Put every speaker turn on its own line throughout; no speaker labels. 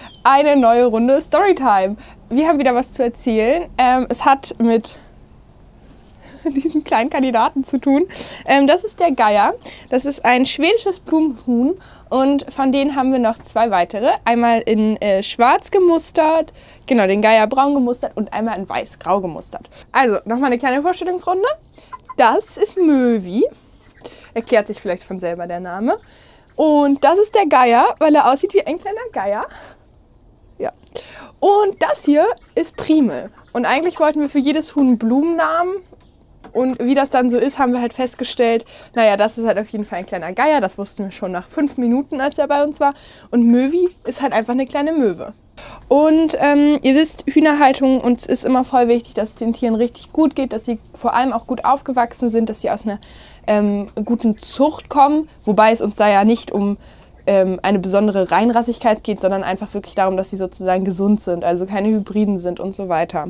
eine neue Runde Storytime. Wir haben wieder was zu erzählen. Es hat mit diesen kleinen Kandidaten zu tun. Das ist der Geier. Das ist ein schwedisches Blumenhuhn und von denen haben wir noch 2 weitere. Einmal in schwarz gemustert, genau, den Geier braun gemustert und einmal in weiß-grau gemustert. Also, nochmal eine kleine Vorstellungsrunde. Das ist Möwi. Erklärt sich vielleicht von selber der Name. Und das ist der Geier, weil er aussieht wie ein kleiner Geier. Ja. Und das hier ist Primel. Und eigentlich wollten wir für jedes Huhn einen Blumennamen. Und wie das dann so ist, haben wir halt festgestellt, naja, das ist halt auf jeden Fall ein kleiner Geier. Das wussten wir schon nach 5 Minuten, als er bei uns war. Und Möwi ist halt einfach eine kleine Möwe. Und ihr wisst, Hühnerhaltung, uns ist immer voll wichtig, dass es den Tieren richtig gut geht, dass sie vor allem auch gut aufgewachsen sind, dass sie aus einer guten Zucht kommen. Wobei es uns da ja nicht um eine besondere Reinrassigkeit geht, sondern einfach wirklich darum, dass sie sozusagen gesund sind, also keine Hybriden sind und so weiter.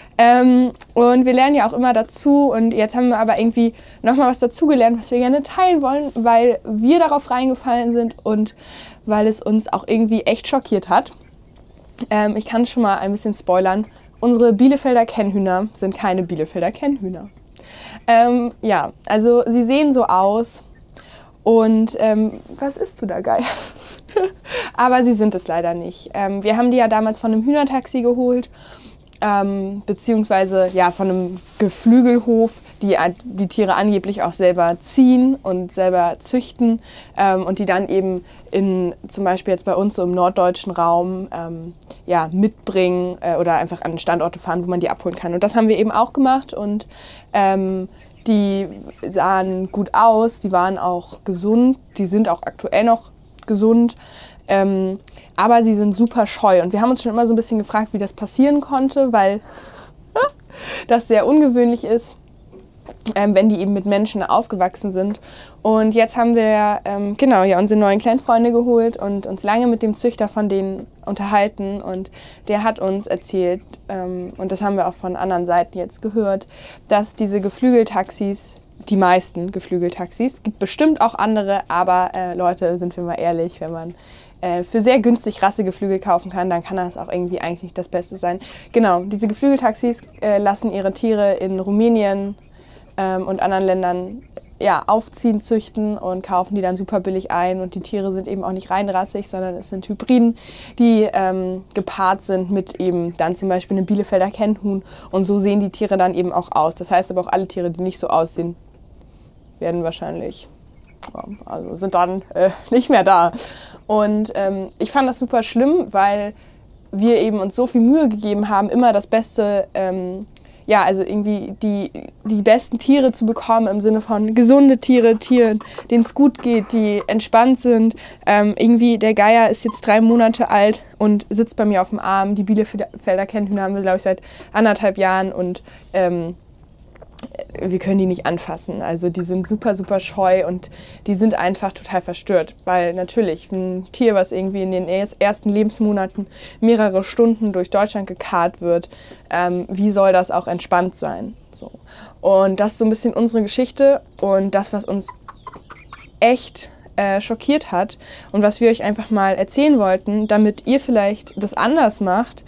Und wir lernen ja auch immer dazu und jetzt haben wir aber irgendwie nochmal was dazugelernt, was wir gerne teilen wollen, weil wir darauf reingefallen sind und weil es uns auch irgendwie echt schockiert hat. Ich kann schon mal ein bisschen spoilern. Unsere Bielefelder Kennhühner sind keine Bielefelder Kennhühner. Ja, also sie sehen so aus. Und was isst du da, Geier? Aber sie sind es leider nicht. Wir haben die ja damals von einem Hühnertaxi geholt, beziehungsweise ja, von einem Geflügelhof, die die Tiere angeblich auch selber ziehen und selber züchten und die dann eben zum Beispiel jetzt bei uns so im norddeutschen Raum ja, mitbringen oder einfach an Standorte fahren, wo man die abholen kann. Und das haben wir eben auch gemacht und die sahen gut aus, die waren auch gesund, die sind auch aktuell noch gesund, aber sie sind super scheu. Und wir haben uns schon immer so ein bisschen gefragt, wie das passieren konnte, weil das sehr ungewöhnlich ist, wenn die eben mit Menschen aufgewachsen sind. Und jetzt haben wir genau, ja, unsere neuen Kleinfreunde geholt und uns lange mit dem Züchter von denen unterhalten. Und der hat uns erzählt, und das haben wir auch von anderen Seiten jetzt gehört, dass diese Geflügeltaxis, die meisten Geflügeltaxis, gibt bestimmt auch andere, aber Leute, sind wir mal ehrlich, wenn man für sehr günstig Rassegeflügel kaufen kann, dann kann das auch irgendwie eigentlich nicht das Beste sein. Genau, diese Geflügeltaxis lassen ihre Tiere in Rumänien und anderen Ländern ja, aufziehen, züchten und kaufen die dann super billig ein. Und die Tiere sind eben auch nicht reinrassig, sondern es sind Hybriden, die gepaart sind mit eben dann zum Beispiel einem Bielefelder Kennhuhn. Und so sehen die Tiere dann eben auch aus. Das heißt aber auch, alle Tiere, die nicht so aussehen, werden wahrscheinlich, also sind dann nicht mehr da. Und ich fand das super schlimm, weil wir eben uns so viel Mühe gegeben haben, immer das Beste, ja, also irgendwie die besten Tiere zu bekommen im Sinne von gesunde Tiere, denen es gut geht, die entspannt sind. Irgendwie der Geier ist jetzt 3 Monate alt und sitzt bei mir auf dem Arm. Die Bielefelder Kennhühner haben wir, glaube ich, seit 1,5 Jahren und wir können die nicht anfassen. Also die sind super, super scheu und die sind einfach total verstört. Weil natürlich ein Tier, was irgendwie in den ersten Lebensmonaten mehrere Stunden durch Deutschland gekarrt wird, wie soll das auch entspannt sein? So. Und das ist so ein bisschen unsere Geschichte und das, was uns echt schockiert hat und was wir euch einfach mal erzählen wollten, damit ihr vielleicht das anders macht.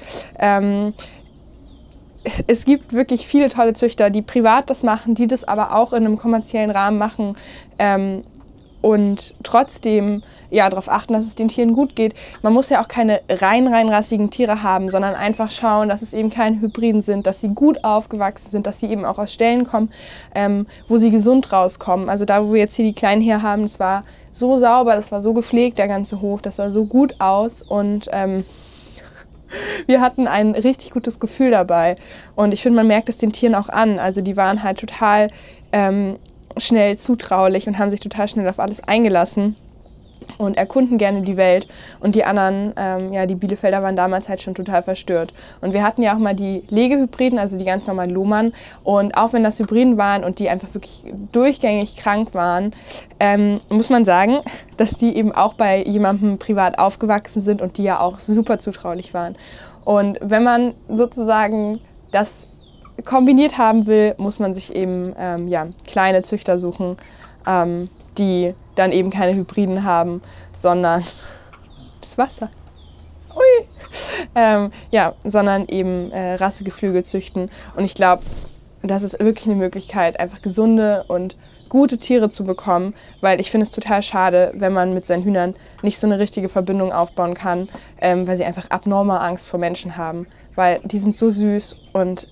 Es gibt wirklich viele tolle Züchter, die privat das machen, die das aber auch in einem kommerziellen Rahmen machen und trotzdem ja, darauf achten, dass es den Tieren gut geht. Man muss ja auch keine reinrassigen Tiere haben, sondern einfach schauen, dass es eben keine Hybriden sind, dass sie gut aufgewachsen sind, dass sie eben auch aus Ställen kommen, wo sie gesund rauskommen. Also da, wo wir jetzt hier die Kleinen her haben, das war so sauber, das war so gepflegt, der ganze Hof, das sah so gut aus und wir hatten ein richtig gutes Gefühl dabei und ich finde, man merkt es den Tieren auch an. Also die waren halt total schnell zutraulich und haben sich total schnell auf alles eingelassen und erkunden gerne die Welt. Und die anderen, ja, die Bielefelder waren damals halt schon total verstört. Und wir hatten ja auch mal die Legehybriden, also die ganz normalen Lohmann. Und auch wenn das Hybriden waren und die einfach wirklich durchgängig krank waren, muss man sagen, dass die eben auch bei jemandem privat aufgewachsen sind und die ja auch super zutraulich waren. Und wenn man sozusagen das kombiniert haben will, muss man sich eben ja, kleine Züchter suchen, die dann eben keine Hybriden haben, sondern das Wasser. Ui! Ja, sondern eben Rassegeflügel züchten. Und ich glaube, das ist wirklich eine Möglichkeit, einfach gesunde und gute Tiere zu bekommen, weil ich finde es total schade, wenn man mit seinen Hühnern nicht so eine richtige Verbindung aufbauen kann, weil sie einfach abnormal Angst vor Menschen haben, weil die sind so süß und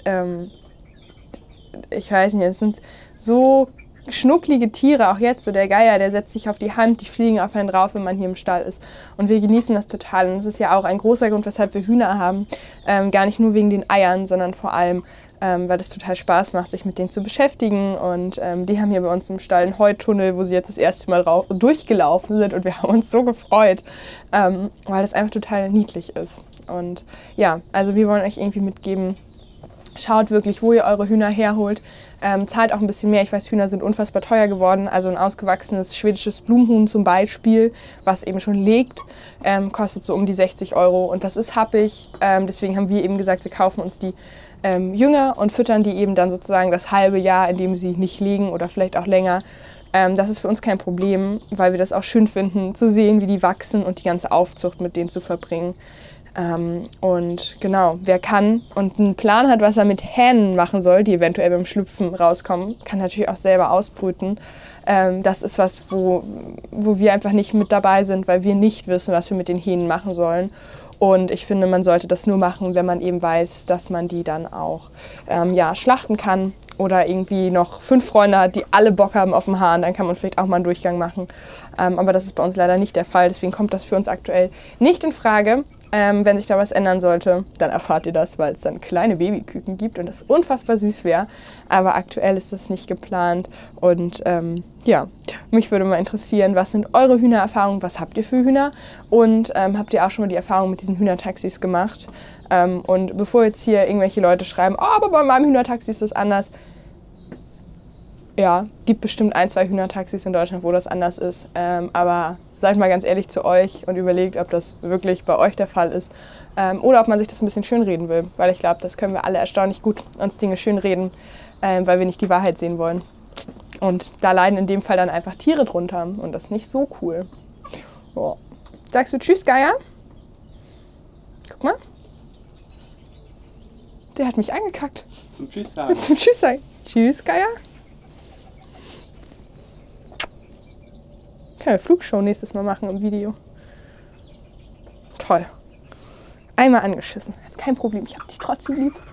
ich weiß nicht, es sind so schnucklige Tiere, auch jetzt so der Geier, der setzt sich auf die Hand, die fliegen auf einen drauf, wenn man hier im Stall ist und wir genießen das total und das ist ja auch ein großer Grund, weshalb wir Hühner haben, gar nicht nur wegen den Eiern, sondern vor allem weil es total Spaß macht, sich mit denen zu beschäftigen. Und die haben hier bei uns im Stall einen Heutunnel, wo sie jetzt das erste Mal durchgelaufen sind. Und wir haben uns so gefreut, weil das einfach total niedlich ist. Und ja, also wir wollen euch irgendwie mitgeben, schaut wirklich, wo ihr eure Hühner herholt. Zahlt auch ein bisschen mehr. Ich weiß, Hühner sind unfassbar teuer geworden. Also ein ausgewachsenes schwedisches Blumenhuhn zum Beispiel, was eben schon legt, kostet so um die 60 Euro. Und das ist happig. Deswegen haben wir eben gesagt, wir kaufen uns die jünger und füttern die eben dann sozusagen das halbe Jahr, in dem sie nicht liegen oder vielleicht auch länger. Das ist für uns kein Problem, weil wir das auch schön finden, zu sehen, wie die wachsen und die ganze Aufzucht mit denen zu verbringen. Und genau, wer kann und einen Plan hat, was er mit Hähnen machen soll, die eventuell beim Schlüpfen rauskommen, kann natürlich auch selber ausbrüten. Das ist was, wo wir einfach nicht mit dabei sind, weil wir nicht wissen, was wir mit den Hähnen machen sollen. Und ich finde, man sollte das nur machen, wenn man eben weiß, dass man die dann auch schlachten kann oder irgendwie noch 5 Freunde hat, die alle Bock haben auf den Hahn. Dann kann man vielleicht auch mal einen Durchgang machen. Aber das ist bei uns leider nicht der Fall. Deswegen kommt das für uns aktuell nicht in Frage. Wenn sich da was ändern sollte, dann erfahrt ihr das, weil es dann kleine Babyküken gibt und das unfassbar süß wäre. Aber aktuell ist das nicht geplant. Und mich würde mal interessieren, was sind eure Hühnererfahrungen? Was habt ihr für Hühner? Und habt ihr auch schon mal die Erfahrung mit diesen Hühnertaxis gemacht? Und bevor jetzt hier irgendwelche Leute schreiben, oh, aber bei meinem Hühnertaxi ist das anders. Ja, gibt bestimmt 1, 2 Hühnertaxis in Deutschland, wo das anders ist. Aber seid mal ganz ehrlich zu euch und überlegt, ob das wirklich bei euch der Fall ist. Oder ob man sich das ein bisschen schönreden will. Weil ich glaube, das können wir alle erstaunlich gut uns Dinge schönreden, weil wir nicht die Wahrheit sehen wollen. Und da leiden in dem Fall dann einfach Tiere drunter. Und das ist nicht so cool. So. Sagst du Tschüss, Geier? Guck mal. Der hat mich angekackt.
Zum Tschüss sagen.
Zum Tschüss sagen. Tschüss, Geier. Können wir Flugshow nächstes Mal machen im Video. Toll. Einmal angeschissen. Kein Problem, ich hab dich trotzdem lieb.